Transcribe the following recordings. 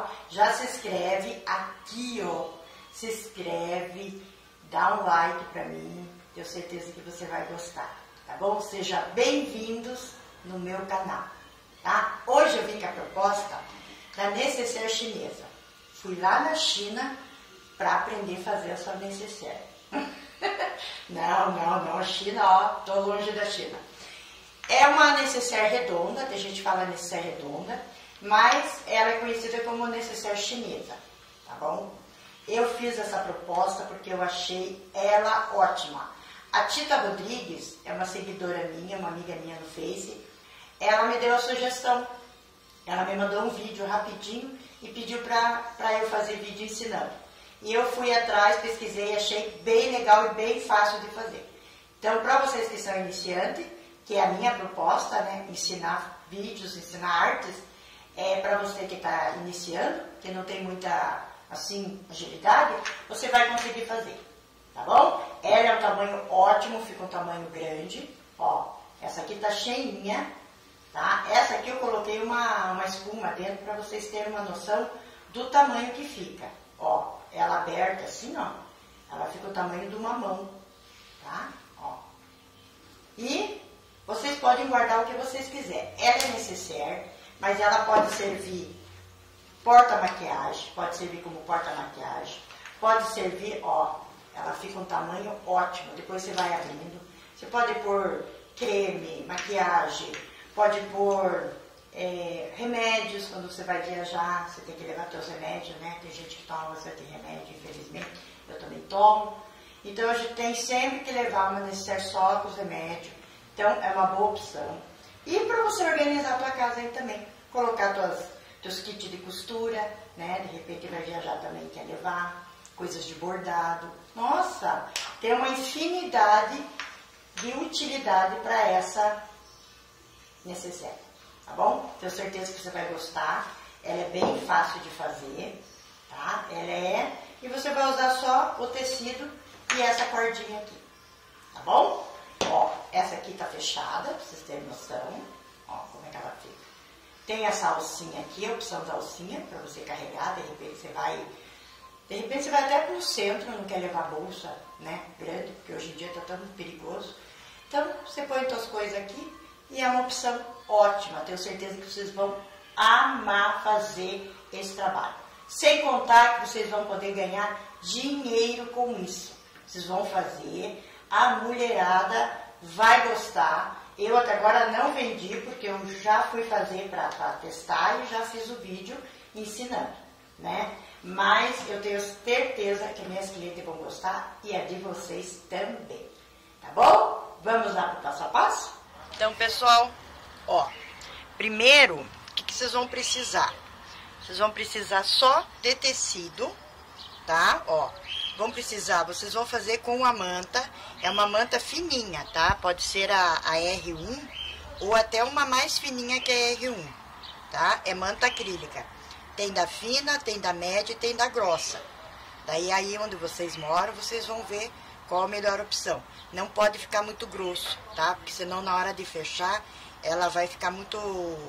pessoal, já se inscreve aqui, ó. Se inscreve, dá um like pra mim. Tenho certeza que você vai gostar, tá bom? Sejam bem-vindos no meu canal, tá? Hoje eu vim com a proposta da necessaire chinesa. Fui lá na China para aprender a fazer a sua necessaire. Não, China, ó, tô longe da China. É uma necessaire redonda, tem gente que fala necessaire redonda, mas ela é conhecida como necessaire chinesa, tá bom? Eu fiz essa proposta porque eu achei ela ótima. A Tita Rodrigues é uma seguidora minha, uma amiga minha no Face. Ela me deu a sugestão. Ela me mandou um vídeo rapidinho e pediu para eu fazer vídeo ensinando. E eu fui atrás, pesquisei, achei bem legal e bem fácil de fazer. Então, para vocês que são iniciantes, que é a minha proposta, né, ensinar vídeos, ensinar artes, para você que está iniciando, que não tem muita, assim, agilidade, você vai conseguir fazer, tá bom? Ela é um tamanho ótimo, fica um tamanho grande, ó, essa aqui tá cheinha, tá? Essa aqui eu coloquei uma espuma dentro para vocês terem uma noção do tamanho que fica, ó, ela aberta assim, ó, ela fica o tamanho de uma mão, tá? Ó. E vocês podem guardar o que vocês quiserem. Ela é necessaire, mas ela pode servir porta-maquiagem, pode servir como porta-maquiagem, pode servir, ó, ela fica um tamanho ótimo, depois você vai abrindo. Você pode pôr creme, maquiagem, pode pôr remédios quando você vai viajar, você tem que levar seus remédios, né? Tem gente que toma bastante remédio, infelizmente, eu também tomo. Então a gente tem sempre que levar uma necessaire só com os remédios. Então é uma boa opção. E para você organizar a tua casa aí também, colocar teus kits de costura, né? De repente vai viajar também, quer levar coisas de bordado. Nossa, tem uma infinidade de utilidade para essa necessaire. Tá bom? Tenho certeza que você vai gostar. Ela é bem fácil de fazer, tá? E você vai usar só o tecido e essa cordinha aqui, tá bom? Ó, essa aqui tá fechada, pra vocês terem noção. Ó, como é que ela fica. Tem essa alcinha aqui, a opção da alcinha, pra você carregar. De repente você vai até pro centro, não quer levar bolsa, né, grande, porque hoje em dia tá tão perigoso. Então, você põe suas coisas aqui e é uma opção ótima. Tenho certeza que vocês vão amar fazer esse trabalho. Sem contar que vocês vão poder ganhar dinheiro com isso. Vocês vão fazer, a mulherada vai gostar. Eu até agora não vendi, porque eu já fui fazer para testar e já fiz o vídeo ensinando, né? Mas eu tenho certeza que minhas clientes vão gostar e a de vocês também. Tá bom? Vamos lá para o passo a passo? Então, pessoal, ó, primeiro, o que vocês vão precisar? Vocês vão precisar só de tecido, tá? Ó, vocês vão fazer com a manta, é uma manta fininha, tá? Pode ser a R1 ou até uma mais fininha que a R1, tá? É manta acrílica. Tem da fina, tem da média e tem da grossa. Daí aí onde vocês moram, vocês vão ver qual a melhor opção. Não pode ficar muito grosso, tá? Porque senão na hora de fechar, ela vai ficar muito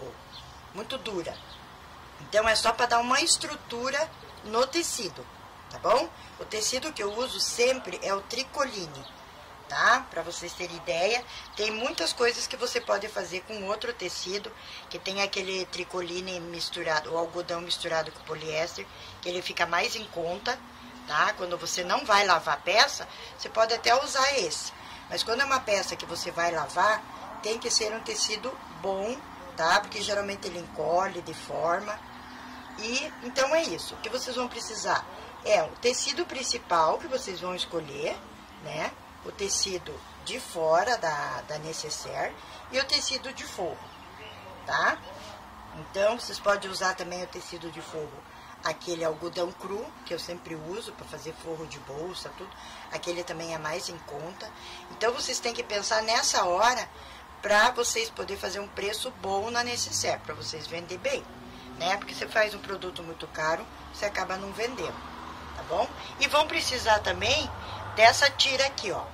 dura. Então é só para dar uma estrutura no tecido, tá bom? O tecido que eu uso sempre é o tricoline, tá? Para vocês terem ideia, tem muitas coisas que você pode fazer com outro tecido, que tem aquele tricoline misturado, o algodão misturado com poliéster, que ele fica mais em conta, tá? Quando você não vai lavar a peça, você pode até usar esse. Mas quando é uma peça que você vai lavar, tem que ser um tecido bom, tá? Porque geralmente ele encolhe, deforma. E então é isso. O que vocês vão precisar é o tecido principal que vocês vão escolher, né? O tecido de fora da necessaire e o tecido de forro, tá? Então, vocês podem usar também o tecido de forro, aquele algodão cru, que eu sempre uso para fazer forro de bolsa, tudo. Aquele também é mais em conta. Então, vocês têm que pensar nessa hora para vocês poderem fazer um preço bom na necessaire, para vocês vender bem, né? Porque você faz um produto muito caro, você acaba não vendendo, tá bom? E vão precisar também dessa tira aqui, ó.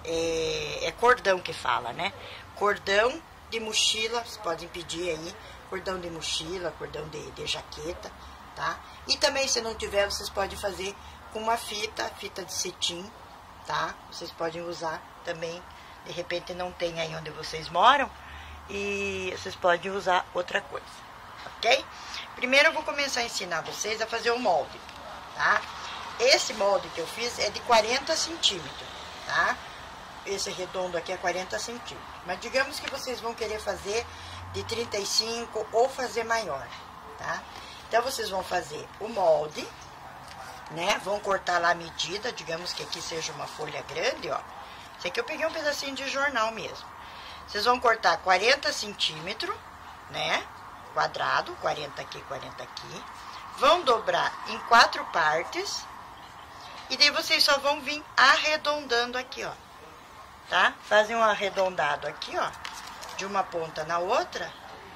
É cordão que fala, né? Cordão de mochila, vocês podem pedir aí, cordão de mochila, cordão de jaqueta, tá? E também, se não tiver, vocês podem fazer com uma fita de cetim, tá? Vocês podem usar também, de repente não tem aí onde vocês moram, e vocês podem usar outra coisa, ok? Primeiro eu vou começar a ensinar vocês a fazer o molde, tá? Esse molde que eu fiz é de 40 centímetros, tá? Esse redondo aqui é 40 centímetros. Mas digamos que vocês vão querer fazer de 35 ou fazer maior, tá? Então, vocês vão fazer o molde, né? Vão cortar lá a medida, digamos que aqui seja uma folha grande, ó. Esse aqui eu peguei um pedacinho de jornal mesmo. Vocês vão cortar 40 centímetros, né? Quadrado, 40 aqui, 40 aqui. Vão dobrar em 4 partes. E daí vocês só vão vir arredondando aqui, ó. Tá? Fazem um arredondado aqui, ó. De uma ponta na outra.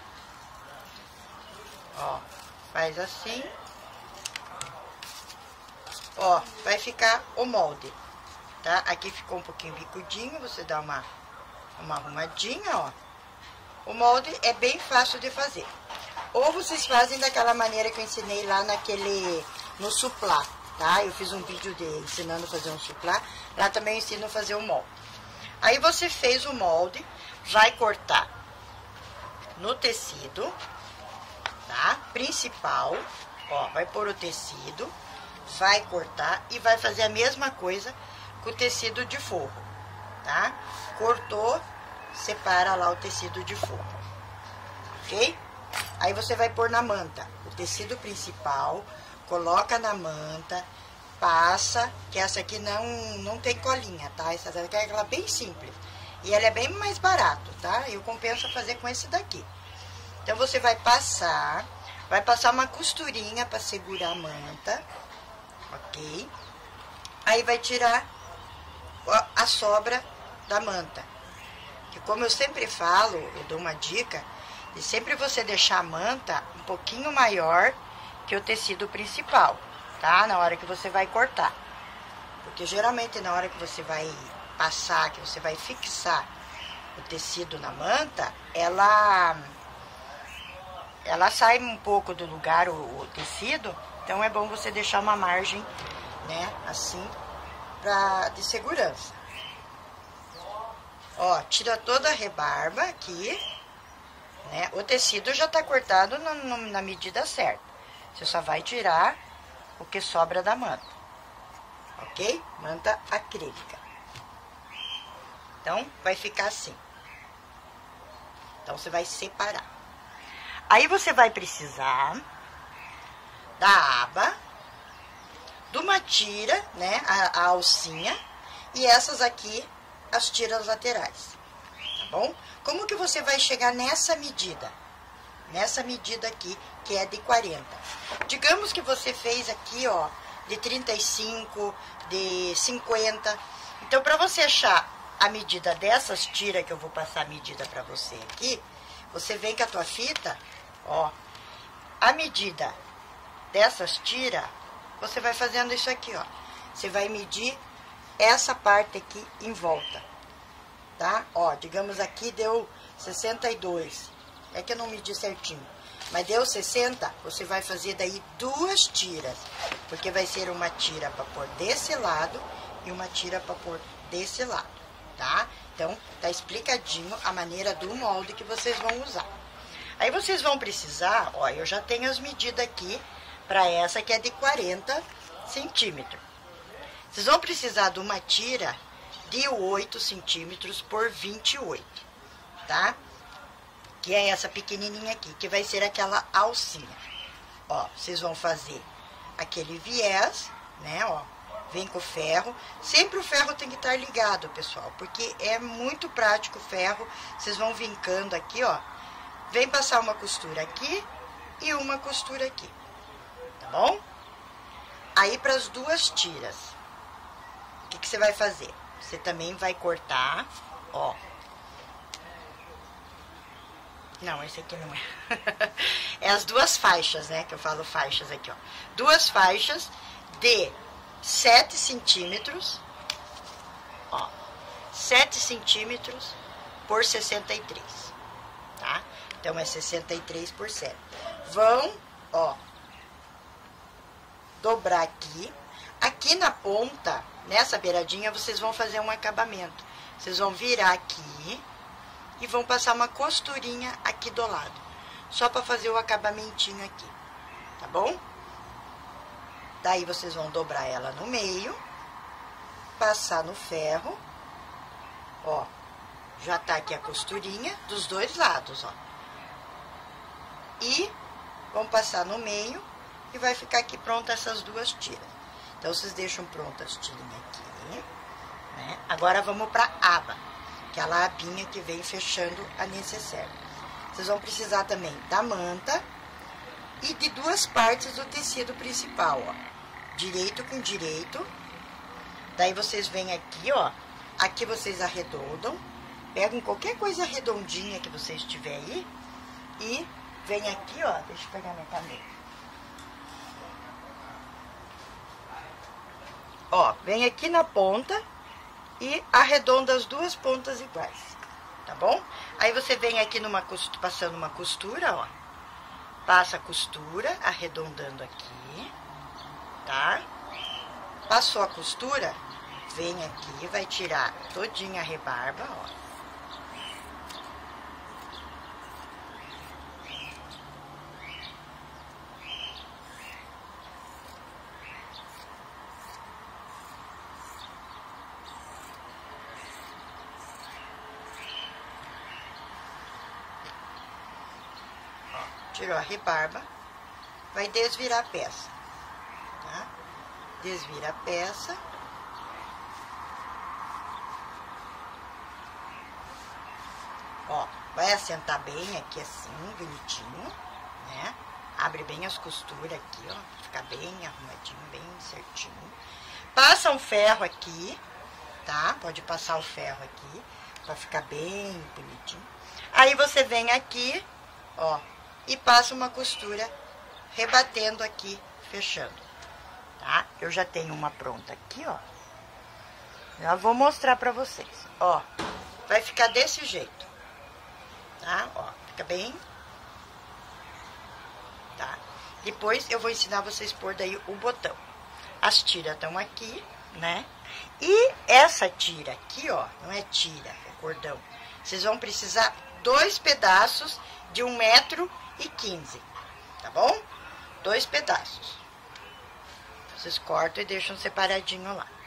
Ó. Faz assim. Ó. Vai ficar o molde. Tá? Aqui ficou um pouquinho bicudinho. Você dá uma arrumadinha, ó. O molde é bem fácil de fazer. Ou vocês fazem daquela maneira que eu ensinei lá no suplá, tá? Eu fiz um vídeo ensinando a fazer um suplá. Lá também eu ensino a fazer o molde. Aí você fez o molde, vai cortar no tecido, tá? Principal, ó, vai pôr o tecido, vai cortar e vai fazer a mesma coisa com o tecido de forro, tá? Cortou, separa lá o tecido de forro, ok? Aí você vai pôr na manta o tecido principal, coloca na manta, passa, que essa aqui não tem colinha, tá? Essa daqui é aquela bem simples. E ela é bem mais barato, tá? Eu compenso fazer com esse daqui. Então, você vai passar uma costurinha para segurar a manta, ok? Aí, vai tirar a sobra da manta. Que como eu sempre falo, eu dou uma dica, de sempre você deixar a manta um pouquinho maior que o tecido principal, tá? Na hora que você vai cortar. Porque geralmente na hora que você vai passar, que você vai fixar o tecido na manta, ela sai um pouco do lugar, o tecido. Então é bom você deixar uma margem, né, assim, de segurança. Ó, tira toda a rebarba aqui, né? O tecido já tá cortado na medida certa. Você só vai tirar o que sobra da manta, ok? Manta acrílica. Então, vai ficar assim. Então, você vai separar. Aí, você vai precisar da aba, de uma tira, né? A alcinha. E essas aqui, as tiras laterais. Tá bom? Como que você vai chegar nessa medida? Nessa medida aqui, que é de 40. Digamos que você fez aqui, ó, de 35, de 50. Então, para você achar a medida dessas tiras, que eu vou passar a medida para você aqui, você vem com a tua fita, ó, a medida dessas tiras, você vai fazendo isso aqui, ó. Você vai medir essa parte aqui em volta, tá? Ó, digamos aqui deu 62. É que eu não medi certinho. Mas deu 60, você vai fazer daí 2 tiras. Porque vai ser uma tira para pôr desse lado e uma tira para pôr desse lado, tá? Então, tá explicadinho a maneira do molde que vocês vão usar. Aí vocês vão precisar, ó, eu já tenho as medidas aqui para essa que é de 40 centímetros. Vocês vão precisar de uma tira de 8 centímetros por 28, tá? Que é essa pequenininha aqui, que vai ser aquela alcinha. Ó, vocês vão fazer aquele viés, né, ó, vem com o ferro. Sempre o ferro tem que estar ligado, pessoal, porque é muito prático o ferro. Vocês vão vincando aqui, ó. Vem passar uma costura aqui e uma costura aqui, tá bom? Aí, para as 2 tiras, o que você vai fazer? Você também vai cortar, ó. Não, esse aqui não é. É as 2 faixas, né? Que eu falo faixas aqui, ó. 2 faixas de 7 centímetros. Ó. 7 centímetros por 63. Tá? Então, é 63 por 7. Vão, ó. dobrar aqui. Aqui na ponta, nessa beiradinha, vocês vão fazer um acabamento. Vocês vão virar aqui e vão passar uma costurinha aqui do lado. Só para fazer o acabamentinho aqui, tá bom? Daí vocês vão dobrar ela no meio, passar no ferro, ó. Já tá aqui a costurinha dos dois lados, ó. E vão passar no meio e vai ficar aqui pronta essas duas tiras. Então, vocês deixam prontas as tirinhas aqui, né? Agora, vamos pra aba, aquela abinha que vem fechando a necessaire. Vocês vão precisar também da manta e de duas partes do tecido principal, ó. Direito com direito. Daí, vocês vêm aqui, ó. Aqui vocês arredondam. Pegam qualquer coisa redondinha que vocês tiverem aí. E vem aqui, ó. Deixa eu pegar minha caneta. Ó, vem aqui na ponta e arredonda as duas pontas iguais, tá bom? Aí você vem aqui passando uma costura, ó. Passa a costura, arredondando aqui, tá? Passou a costura, vem aqui, vai tirar todinha a rebarba, ó. Tirou a rebarba, vai desvirar a peça, tá? Desvira a peça. Ó, vai assentar bem aqui assim, bonitinho, né? Abre bem as costuras aqui, ó, ficar bem arrumadinho, bem certinho. Passa um ferro aqui, tá? Pode passar o ferro aqui, pra ficar bem bonitinho. Aí você vem aqui, ó, e passa uma costura rebatendo aqui, fechando, tá? Eu já tenho uma pronta aqui, ó. Já vou mostrar pra vocês, ó. Vai ficar desse jeito, tá? Ó, fica bem, tá? Depois eu vou ensinar vocês a pôr daí o botão. As tiras estão aqui, né? E essa tira aqui, ó, não é tira, é cordão. Vocês vão precisar 2 pedaços de 1,15 m, tá bom? 2 pedaços. Vocês cortam e deixam separadinho lá.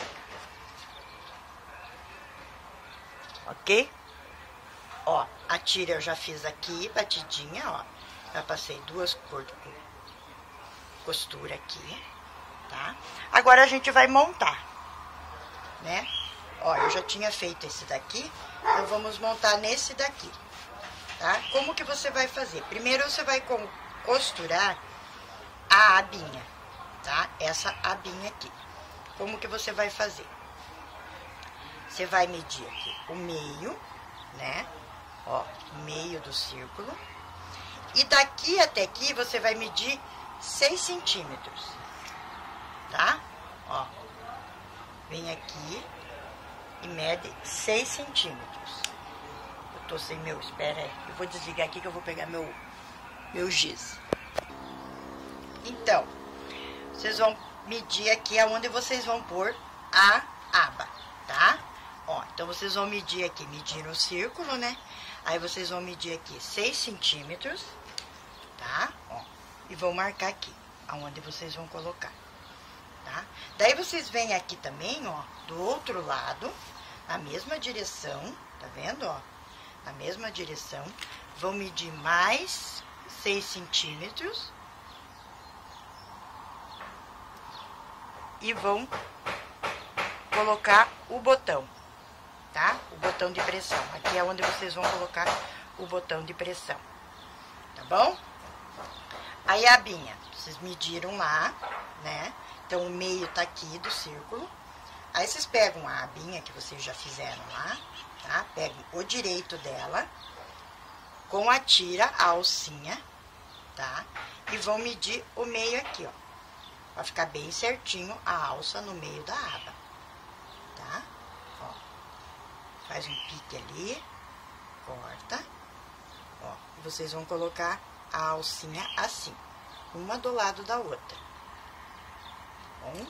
Ok? Ó, a tira eu já fiz aqui, batidinha, ó. Já passei 2 costuras aqui, tá? Agora a gente vai montar, né? Ó, eu já tinha feito esse daqui, então vamos montar nesse daqui. Tá? Como que você vai fazer? Primeiro você vai costurar a abinha, tá? Essa abinha aqui. Como que você vai fazer? Você vai medir aqui o meio, né? Ó, meio do círculo. E daqui até aqui você vai medir 6 centímetros, tá? Ó, vem aqui e mede 6 centímetros. Tô sem meu, espera aí, eu vou desligar aqui que eu vou pegar meu giz. Então, vocês vão medir aqui aonde vocês vão pôr a aba, tá? Ó, então vocês vão medir aqui, medir no círculo, né? Aí vocês vão medir aqui 6 centímetros, tá? Ó, e vão marcar aqui, aonde vocês vão colocar, tá? Daí vocês vêm aqui também, ó, do outro lado, na mesma direção, tá vendo, ó? Na mesma direção, vão medir mais 6 centímetros e vão colocar o botão, tá? O botão de pressão. Aqui é onde vocês vão colocar o botão de pressão, tá bom? Aí a abinha, vocês mediram lá, né? Então o meio tá aqui do círculo. Aí vocês pegam a abinha que vocês já fizeram lá, tá? Pegam o direito dela, com a tira, a alcinha, tá? E vão medir o meio aqui, ó. Pra ficar bem certinho a alça no meio da aba, tá? Ó. Faz um pique ali, corta, ó. E vocês vão colocar a alcinha assim, uma do lado da outra, bom?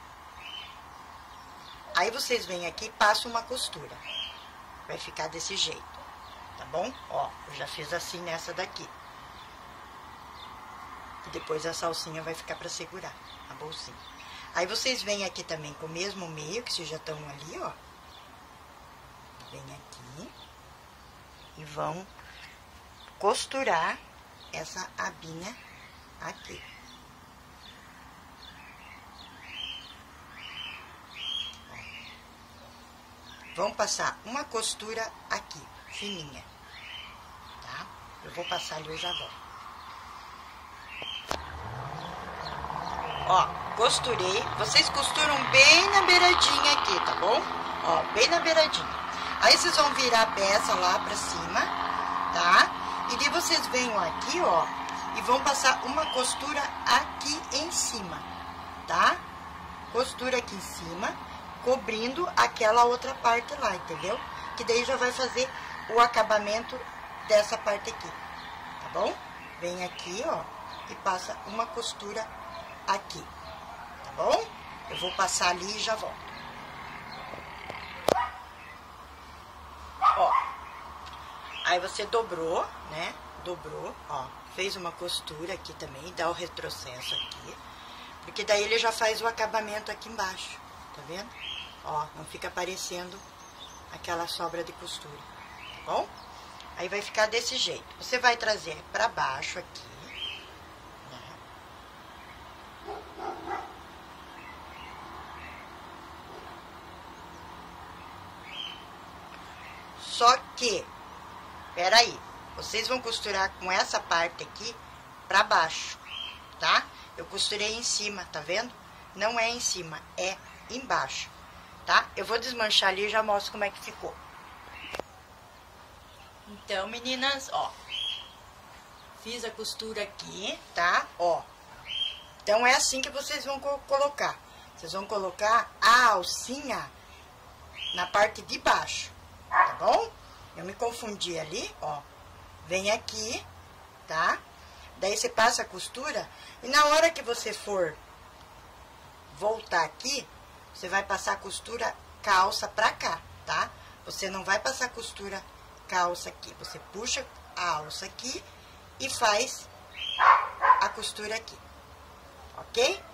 Aí vocês vêm aqui e passam uma costura. Vai ficar desse jeito, tá bom? Ó, eu já fiz assim nessa daqui. E depois a salsinha vai ficar pra segurar a bolsinha. Aí vocês vêm aqui também com o mesmo meio, que vocês já estão ali, ó. Vem aqui e vão costurar essa abinha aqui. Vão passar uma costura aqui, fininha, tá? Eu vou passar ali e já volto. Ó, costurei. Vocês costuram bem na beiradinha aqui, tá bom? Ó, bem na beiradinha. Aí vocês vão virar a peça lá pra cima, tá? E daí vocês vêm aqui, ó, e vão passar uma costura aqui em cima, tá? Costura aqui em cima, cobrindo aquela outra parte lá, entendeu? Que daí já vai fazer o acabamento dessa parte aqui, tá bom? Vem aqui, ó, e passa uma costura aqui, tá bom? Eu vou passar ali e já volto. Ó, aí você dobrou, né? Dobrou, ó, fez uma costura aqui também, dá o retrocesso aqui, porque daí ele já faz o acabamento aqui embaixo, tá vendo? Ó, não fica aparecendo aquela sobra de costura, tá bom? Aí vai ficar desse jeito. Você vai trazer pra baixo aqui, né? Só que, peraí, vocês vão costurar com essa parte aqui pra baixo, tá? Eu costurei em cima, tá vendo? Não é em cima, é embaixo, tá? Eu vou desmanchar ali e já mostro como é que ficou. Então, meninas, ó, fiz a costura aqui, tá? Ó, então é assim que vocês vão colocar. Vocês vão colocar a alcinha na parte de baixo, tá bom? Eu me confundi ali, ó. Vem aqui, tá? Daí você passa a costura e na hora que você for voltar aqui, você vai passar a costura calça pra cá, tá? Você não vai passar costura calça aqui. Você puxa a alça aqui e faz a costura aqui, ok?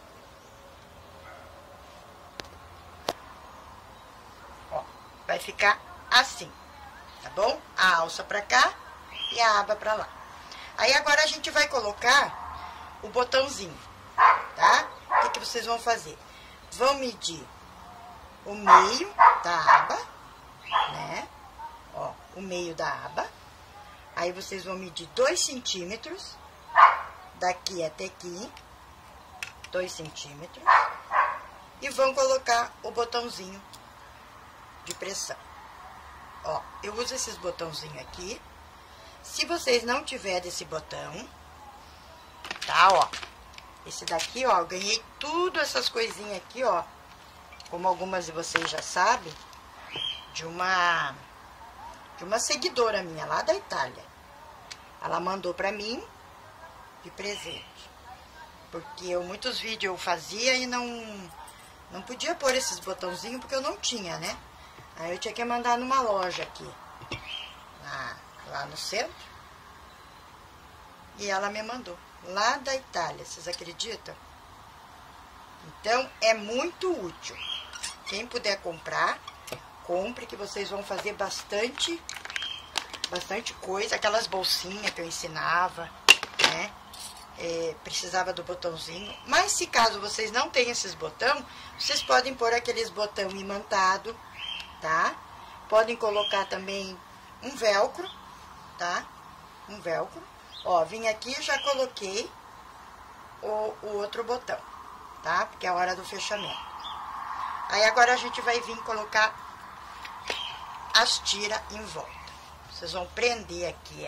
Ó, vai ficar assim, tá bom? A alça pra cá e a aba pra lá. Aí agora a gente vai colocar o botãozinho, tá? O que vocês vão fazer? Vão medir o meio da aba, né? Ó, o meio da aba. Aí vocês vão medir 2 centímetros, daqui até aqui, 2 centímetros, e vão colocar o botãozinho de pressão. Ó, eu uso esses botãozinhos aqui. Se vocês não tiverem esse botão, tá, ó, esse daqui, ó, eu ganhei tudo essas coisinhas aqui, ó, como algumas de vocês já sabem, de uma seguidora minha lá da Itália. Ela mandou pra mim de presente, porque muitos vídeos eu fazia e não podia pôr esses botãozinhos porque eu não tinha, né? Aí eu tinha que mandar numa loja aqui, lá no centro, e ela me mandou, lá da Itália, vocês acreditam? Então, é muito útil. Quem puder comprar, compre, que vocês vão fazer bastante coisa. Aquelas bolsinhas que eu ensinava, né? Precisava do botãozinho. Mas se caso vocês não tenham esses botões, vocês podem pôr aqueles botão imantado, tá? Podem colocar também um velcro, tá? Um velcro. Ó, vim aqui e já coloquei o outro botão, tá? Porque é a hora do fechamento. Aí agora a gente vai vir colocar as tiras em volta. Vocês vão prender aqui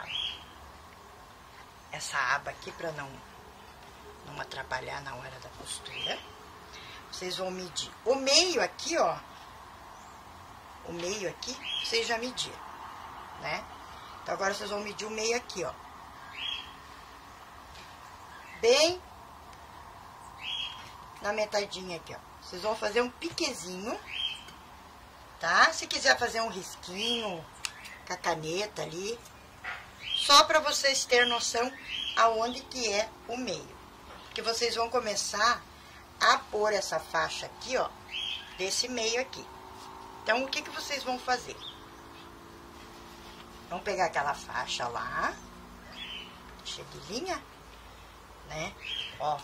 essa aba aqui pra não atrapalhar na hora da costura. Vocês vão medir o meio aqui, ó. O meio aqui, vocês já mediram, né? Então agora vocês vão medir o meio aqui, ó. Bem na metadinha aqui, ó. Vocês vão fazer um piquezinho, tá? Se quiser fazer um risquinho com a caneta ali, só para vocês terem noção aonde que é o meio. Que vocês vão começar a pôr essa faixa aqui, ó, desse meio aqui. Então, o que que vocês vão fazer? Vão pegar aquela faixa lá, cheia de linha, né? Ó.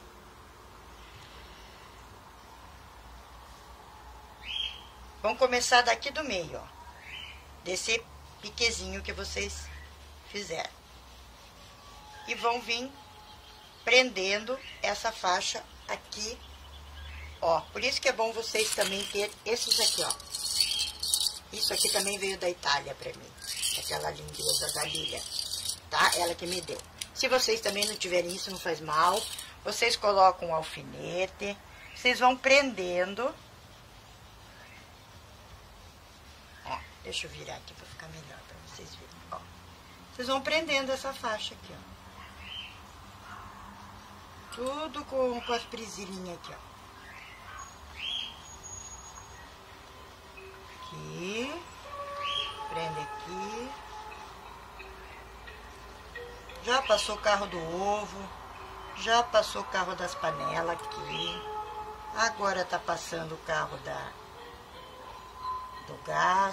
Vão começar daqui do meio, ó, desse piquezinho que vocês fizeram. E vão vir prendendo essa faixa aqui, ó. Por isso que é bom vocês também ter esses aqui, ó. Isso aqui também veio da Itália pra mim. Aquela lindeza da Lilia, tá? Ela que me deu. Se vocês também não tiverem isso, não faz mal. Vocês colocam um alfinete. Vocês vão prendendo. Ó, deixa eu virar aqui pra ficar melhor pra vocês verem. Ó, vocês vão prendendo essa faixa aqui, ó. Tudo com as presilhinhas aqui, ó. Aqui. Prende aqui. Já passou o carro do ovo. Já passou o carro das panelas aqui. Agora tá passando o carro do gás.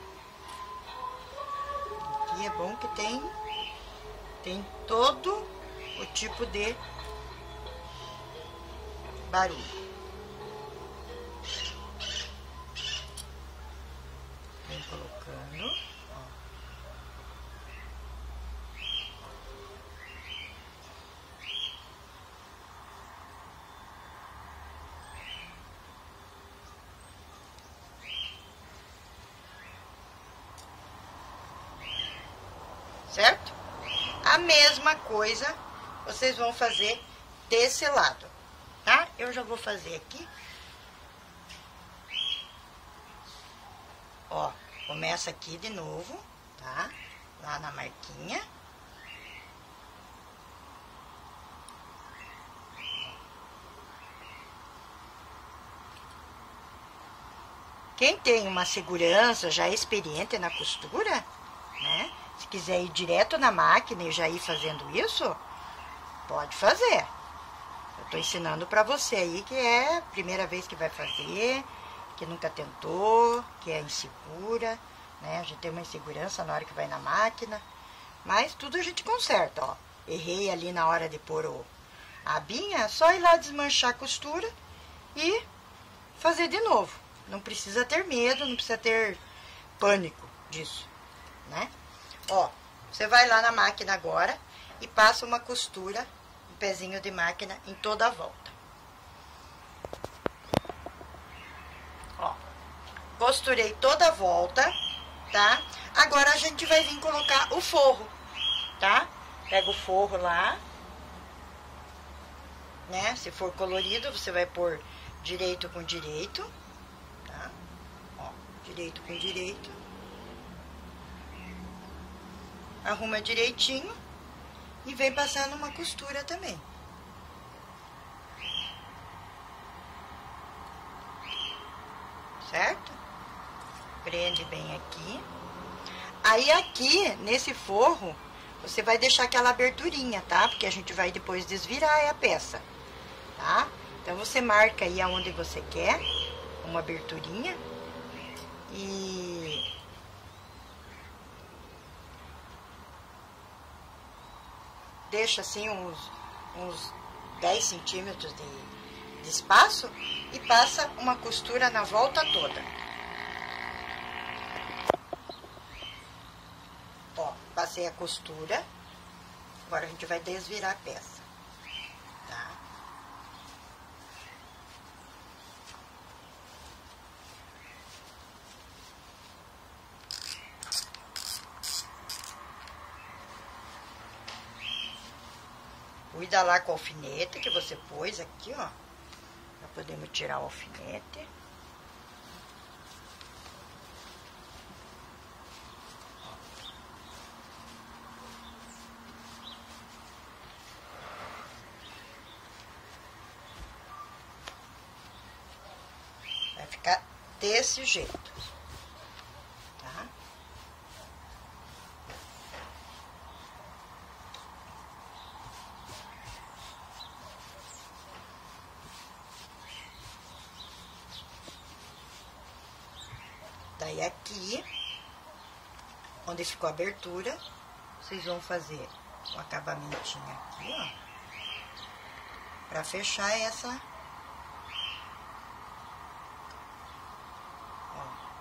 Aqui é bom que tem todo o tipo de barulho. Vem colocando, ó. Certo? A mesma coisa vocês vão fazer desse lado, tá? Eu já vou fazer aqui. Ó, começa aqui de novo, tá? Lá na marquinha. Quem tem uma segurança, já é experiente na costura, né? Se quiser ir direto na máquina e já ir fazendo isso, pode fazer. Eu tô ensinando pra você aí que é a primeira vez que vai fazer, que nunca tentou, que é insegura, né? A gente tem uma insegurança na hora que vai na máquina, mas tudo a gente conserta, ó. Errei ali na hora de pôr a abinha, é só ir lá desmanchar a costura e fazer de novo. Não precisa ter medo, não precisa ter pânico disso, né? Ó, você vai lá na máquina agora e passa uma costura, um pezinho de máquina em toda a volta. Ó, costurei toda a volta, tá? Agora a gente vai vir colocar o forro, tá? Pega o forro lá, né? Se for colorido, você vai pôr direito com direito, tá? Ó, direito com direito. Arruma direitinho e vem passando uma costura também. Certo? Prende bem aqui. Aí aqui, nesse forro, você vai deixar aquela aberturinha, tá? Porque a gente vai depois desvirar a peça, tá? Então, você marca aí aonde você quer uma aberturinha e deixa assim uns 10 centímetros de espaço e passa uma costura na volta toda. Ó, passei a costura, agora a gente vai desvirar a peça, tá? Cuida lá com o alfinete que você pôs aqui, ó. Já podemos tirar o alfinete. ficar desse jeito, tá? Daí aqui, onde ficou a abertura, vocês vão fazer o acabamentinho aqui, ó, pra fechar essa. Ó.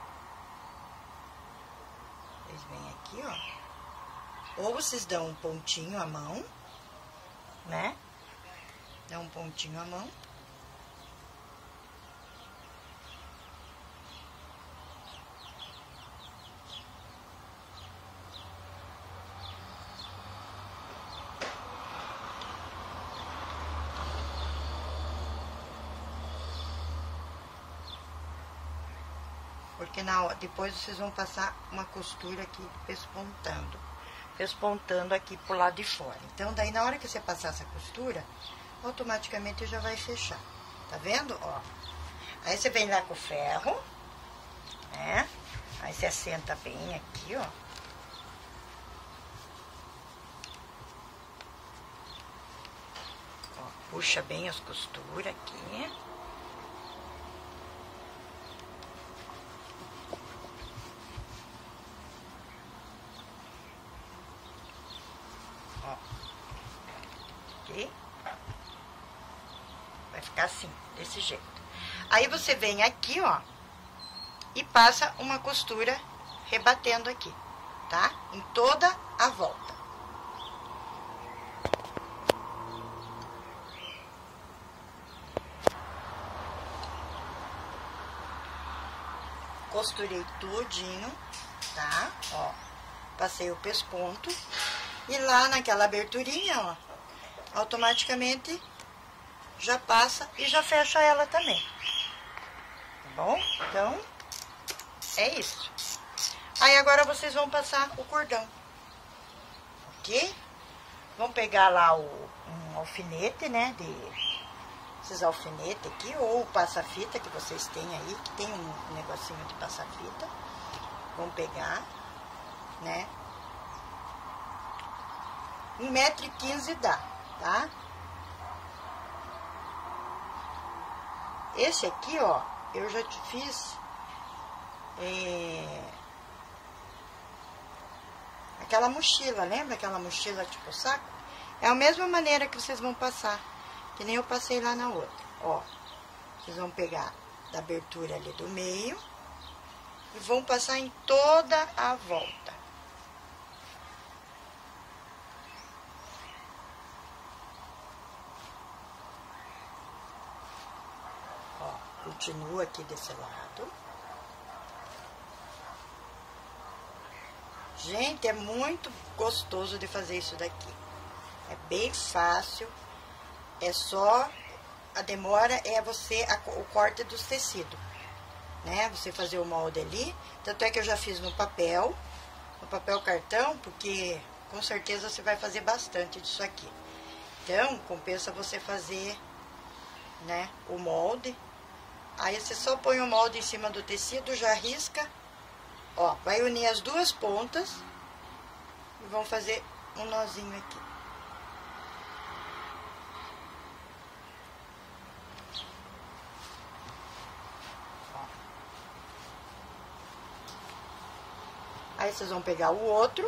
Vocês vêm aqui, ó. Ou vocês dão um pontinho à mão, né? Dão um pontinho à mão. Porque depois vocês vão passar uma costura aqui pespontando aqui pro lado de fora. Então, daí na hora que você passar essa costura, automaticamente já vai fechar. Tá vendo? Ó. Aí você vem lá com o ferro, né? Aí você assenta bem aqui, ó. Ó, puxa bem as costuras aqui. Vai ficar assim, desse jeito. Aí você vem aqui, ó, e passa uma costura rebatendo aqui, tá? Em toda a volta. Costurei tudinho, tá? Ó, passei o pesponto. E lá naquela aberturinha, ó, automaticamente já passa e já fecha ela também. Tá bom? Então, é isso. Aí agora vocês vão passar o cordão. Ok? Vão pegar lá um alfinete, né? Esses alfinetes aqui, ou o passa-fita que vocês têm aí, que tem um negocinho de passa-fita. Vão pegar, né? 1,15 m dá, tá? Esse aqui, ó, eu já fiz aquela mochila, lembra aquela mochila tipo saco? É a mesma maneira que vocês vão passar, que nem eu passei lá na outra. Ó, vocês vão pegar da abertura ali do meio e vão passar em toda a volta. Continua aqui desse lado. Gente, é muito gostoso de fazer isso daqui. É bem fácil. É só... A demora é o corte dos tecidos, né? Você fazer o molde ali. Tanto é que eu já fiz no papel cartão, porque com certeza você vai fazer bastante disso aqui. Então, compensa você fazer, né, o molde. Aí você só põe o molde em cima do tecido, já risca. Ó, vai unir as duas pontas e vão fazer um nozinho aqui. Ó. Aí vocês vão pegar o outro.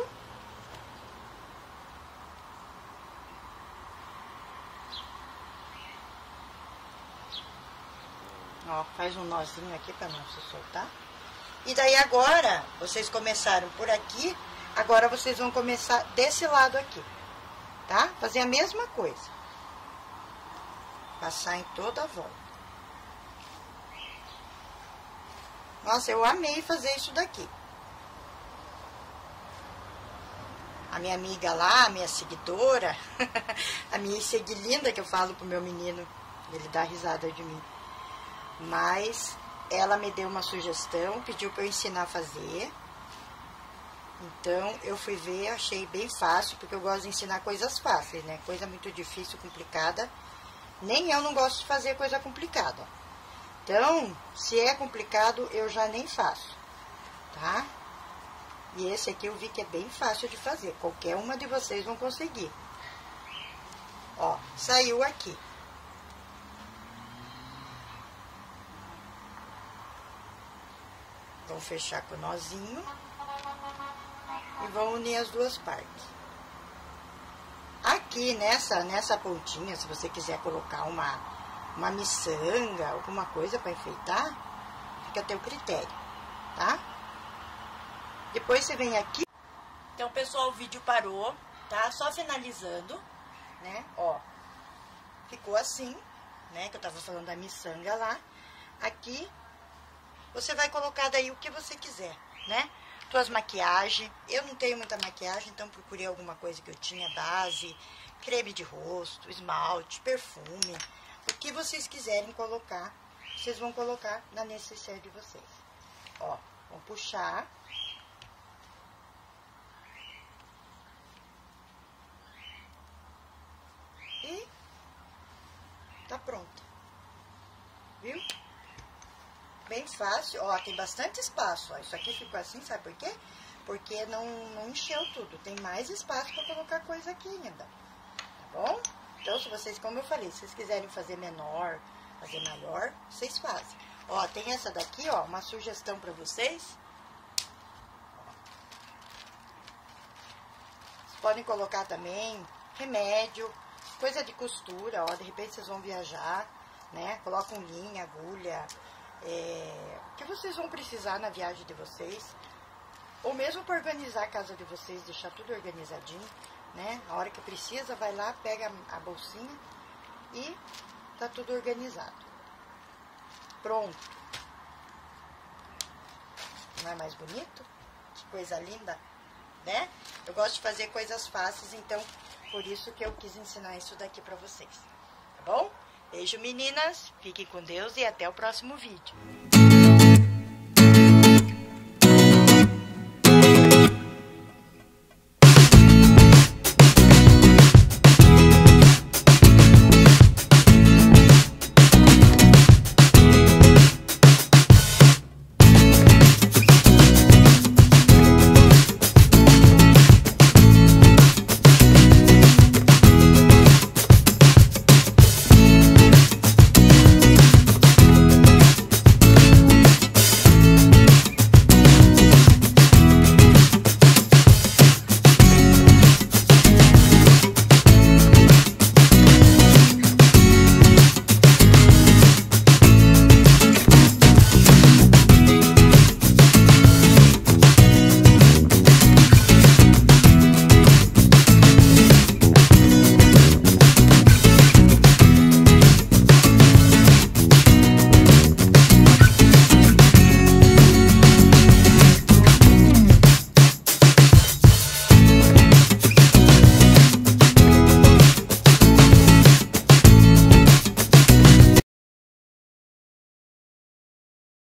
Ó, faz um nozinho aqui pra não se soltar. E daí agora, vocês começaram por aqui, agora vocês vão começar desse lado aqui, tá? Fazer a mesma coisa. Passar em toda a volta. Nossa, eu amei fazer isso daqui. A minha amiga lá, a minha seguidora, a minha seguilinda que eu falo pro meu menino, ele dá risada de mim. Mas ela me deu uma sugestão, pediu para eu ensinar a fazer. Então eu fui ver, achei bem fácil, porque eu gosto de ensinar coisas fáceis, né? Coisa muito difícil, complicada. Nem eu não gosto de fazer coisa complicada. Então, se é complicado, eu já nem faço, tá? E esse aqui eu vi que é bem fácil de fazer. Qualquer uma de vocês vão conseguir. Ó, saiu aqui. Vão fechar com o nozinho. E vão unir as duas partes. Aqui, nessa pontinha, se você quiser colocar uma miçanga, alguma coisa para enfeitar, fica a teu critério, tá? Depois você vem aqui. Então, pessoal, o vídeo parou, tá? Só finalizando, né? Ó, ficou assim, né? Que eu tava falando da miçanga lá. Aqui, você vai colocar daí o que você quiser, né? Tuas maquiagens. Eu não tenho muita maquiagem, então procurei alguma coisa que eu tinha, base, creme de rosto, esmalte, perfume. O que vocês quiserem colocar, vocês vão colocar na necessaire de vocês. Ó, vão puxar. E tá pronto. Viu? Bem fácil. Ó, tem bastante espaço. Ó, isso aqui ficou assim, sabe por quê? Porque não encheu tudo. Tem mais espaço para colocar coisa aqui ainda. Tá bom? Então, se vocês, como eu falei, se vocês quiserem fazer menor, fazer maior, vocês fazem. Ó, tem essa daqui, ó, uma sugestão para vocês. Vocês podem colocar também remédio, coisa de costura, ó, de repente vocês vão viajar, né? Colocam linha, agulha, o que vocês vão precisar na viagem de vocês. Ou mesmo para organizar a casa de vocês, deixar tudo organizadinho, né? A hora que precisa, vai lá, pega a bolsinha e tá tudo organizado. Pronto. Não é mais bonito? Que coisa linda, né? Eu gosto de fazer coisas fáceis, então por isso que eu quis ensinar isso daqui pra vocês. Tá bom? Beijo, meninas. Fiquem com Deus e até o próximo vídeo.